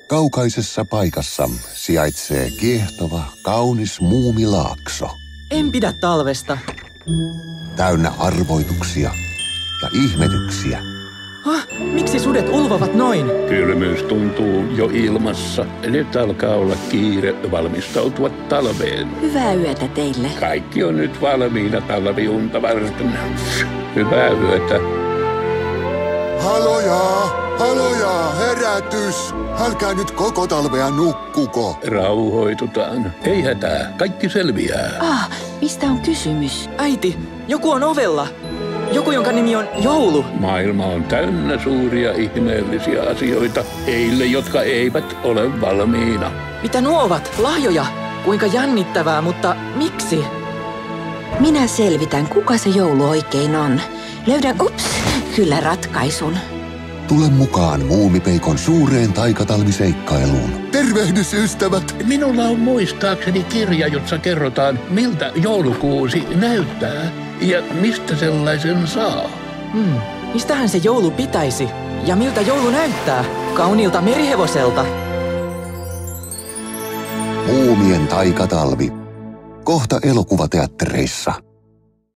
Kaukaisessa paikassa sijaitsee kiehtova, kaunis Muumilaakso. En pidä talvesta. Täynnä arvoituksia ja ihmetyksiä. Miksi sudet ulvovat noin? Kylmyys tuntuu jo ilmassa. Nyt alkaa olla kiire valmistautua talveen. Hyvää yötä teille. Kaikki on nyt valmiina talviunta varten. Hyvää yötä. Haloja, herätys! Älkää nyt koko talvea nukkuko. Rauhoitutaan. Ei hätää. Kaikki selviää. Mistä on kysymys? Äiti, joku on ovella. Joku, jonka nimi on Joulu. Maailma on täynnä suuria ihmeellisiä asioita heille, jotka eivät ole valmiina. Mitä nuo ovat? Lahjoja? Kuinka jännittävää, mutta miksi? Minä selvitän, kuka se joulu oikein on. Löydän, kyllä ratkaisun. Tule mukaan Muumipeikon suureen taikatalviseikkailuun. Tervehdys, ystävät! Minulla on muistaakseni kirja, jossa kerrotaan, miltä joulukuusi näyttää ja mistä sellaisen saa. Mistähän se joulu pitäisi? Ja miltä joulu näyttää? Kauniilta merihevoselta. Muumien taikatalvi. Kohta elokuvateattereissa.